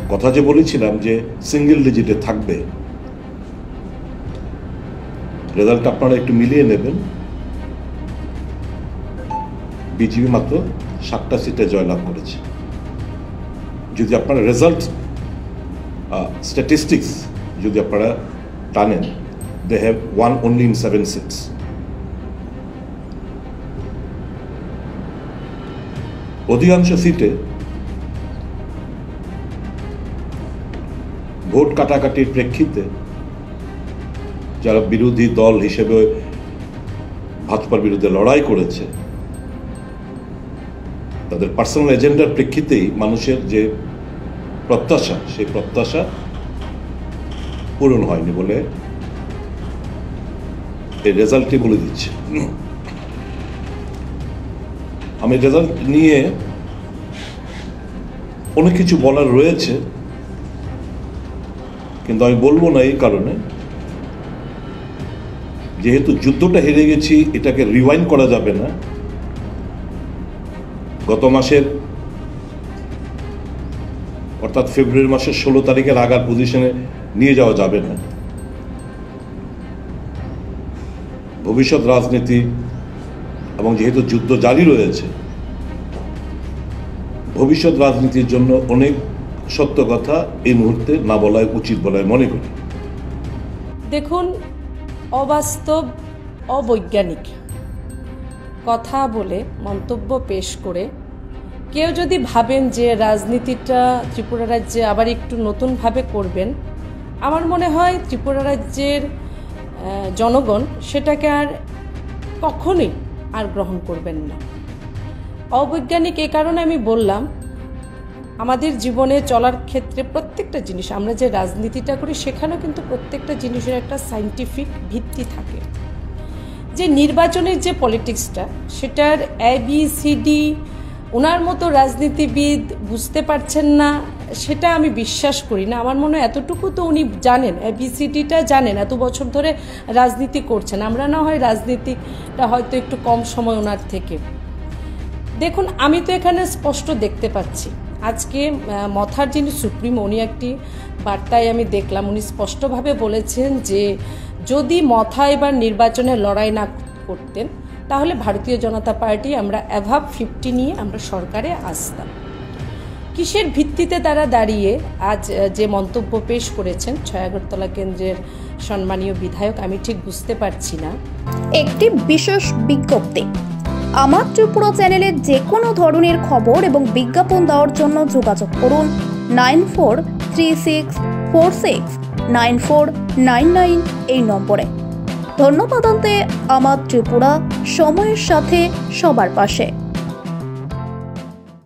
কথা যে বলেছিলাম যে সিঙ্গেল ডিজিটে থাকবে, রেজাল্ট আপনারা একটু মিলিয়ে নেবেন। বিজেপি মাত্র 7টা সিটে জয়লাভ করেছে। যদি আপনারা রেজাল্ট স্ট্যাটিস্টিক্স যদি আপনারা টানেন, they have one only in 7 seats. অধিকাংশ সিটে ভোট কাটাকাটির প্রেক্ষিতে যারা বিরোধী দল হিসেবে ভাজপার বিরুদ্ধে লড়াই করেছে, তাদের পার্সোনাল এজেন্ডার প্রেক্ষিতেই মানুষের যে প্রত্যাশা, সেই প্রত্যাশা পূরণ হয়নি বলে এই রেজাল্টই বলে দিচ্ছে। আমি রেজাল্ট নিয়ে অনেক কিছু বলার রয়েছে, কিন্তু আমি বলবো না এই কারণে, যেহেতু যুদ্ধটা হেরে গেছি, এটাকে রিওয়াইন্ড করা যাবে না। গত মাসের অর্থাৎ ফেব্রুয়ারি মাসের 16 তারিখের আগার পজিশনে নিয়ে যাওয়া যাবে না। ভবিষ্যৎ রাজনীতি এবং যেহেতু যুদ্ধ জারি রয়েছে, ভবিষ্যৎ রাজনীতির জন্য অনেক সত্য কথা এই মুহূর্তে না বলাই উচিত বলে মনে করি। দেখুন, অবাস্তব, অবৈজ্ঞানিক কথা বলে মন্তব্য পেশ করে কেউ যদি ভাবেন যে রাজনীতিটা ত্রিপুরা রাজ্যে আবার একটু নতুনভাবে করবেন, আমার মনে হয় ত্রিপুরা রাজ্যের জনগণ সেটাকে আর কখনোই আর গ্রহণ করবেন না। অবৈজ্ঞানিক এই কারণে আমি বললাম, আমাদের জীবনে চলার ক্ষেত্রে প্রত্যেকটা জিনিস, আমরা যে রাজনীতিটা করি সেখানেও কিন্তু প্রত্যেকটা জিনিসের একটা সায়েন্টিফিক ভিত্তি থাকে। যে নির্বাচনের যে পলিটিক্সটা, সেটার ABCD ওনার মতো রাজনীতিবিদ বুঝতে পারছেন না, সেটা আমি বিশ্বাস করি না। আমার মনে হয় এতটুকু তো উনি জানেন, ABCDটা জানেন, এত বছর ধরে রাজনীতি করছেন। আমরা না হয় রাজনীতিটা হয়তো একটু কম সময় ওনার থেকে। দেখুন, আমি তো এখানে স্পষ্ট দেখতে পাচ্ছি, আজকে মথার যিনি সুপ্রিমো, উনি একটি বার্তায় আমি দেখলাম, উনি স্পষ্টভাবে বলেছেন যে যদি মথা এবার নির্বাচনে লড়াই না করতেন, তাহলে ভারতীয় জনতা পার্টি আমরা অ্যাভাব 50 নিয়ে আমরা সরকারে আসতাম। কিসের ভিত্তিতে তারা দাঁড়িয়ে আজ যে মন্তব্য পেশ করেছেন ছয়াগরতলা কেন্দ্রের সম্মানীয় বিধায়ক, আমি ঠিক বুঝতে পারছি না। একটি বিশেষ বিজ্ঞপ্তি, আমার ত্রিপুরা চ্যানেলে যে কোনো ধরনের খবর এবং বিজ্ঞাপন দেওয়ার জন্য যোগাযোগ করুন 9436469499 এই নম্বরে। ধন্যবাদ। আমার ত্রিপুরা, সময়ের সাথে সবার পাশে।